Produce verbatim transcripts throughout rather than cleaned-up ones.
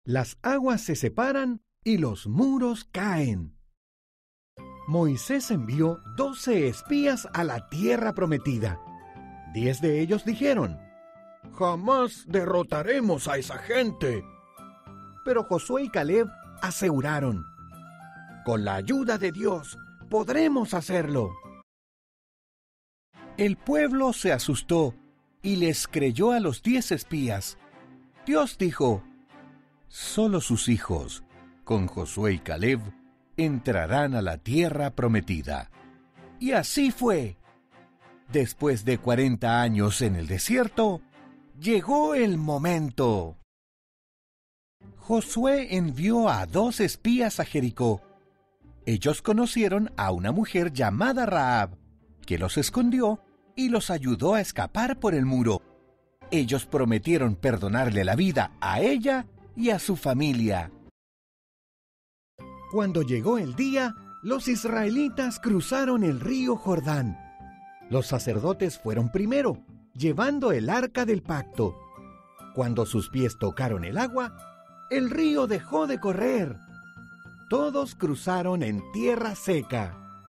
Las aguas se separan y los muros caen. Moisés envió doce espías a la tierra prometida. Diez de ellos dijeron: «Jamás derrotaremos a esa gente». Pero Josué y Caleb aseguraron: «Con la ayuda de Dios podremos hacerlo». El pueblo se asustó y les creyó a los diez espías. Dios dijo: «Solo sus hijos, con Josué y Caleb, entrarán a la tierra prometida». Y así fue. Después de cuarenta años en el desierto, llegó el momento. Josué envió a dos espías a Jericó. Ellos conocieron a una mujer llamada Rahab, que los escondió y los ayudó a escapar por el muro. Ellos prometieron perdonarle la vida a ella y a su familia. Cuando llegó el día, los israelitas cruzaron el río Jordán. Los sacerdotes fueron primero, llevando el arca del pacto. Cuando sus pies tocaron el agua, el río dejó de correr. Todos cruzaron en tierra seca.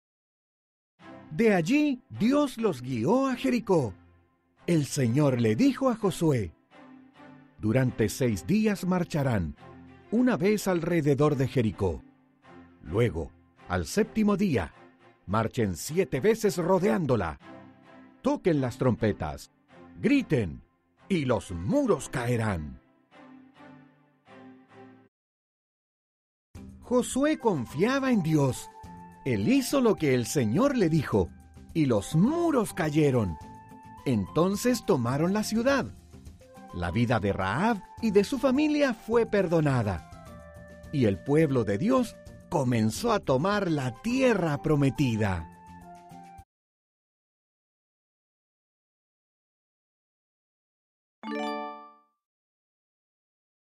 De allí, Dios los guió a Jericó. El Señor le dijo a Josué: «Durante seis días marcharán, una vez alrededor de Jericó. Luego, al séptimo día, marchen siete veces rodeándola. Toquen las trompetas, griten, y los muros caerán». Josué confiaba en Dios. Él hizo lo que el Señor le dijo, y los muros cayeron. Entonces tomaron la ciudad. La vida de Rahab y de su familia fue perdonada. Y el pueblo de Dios comenzó a tomar la tierra prometida.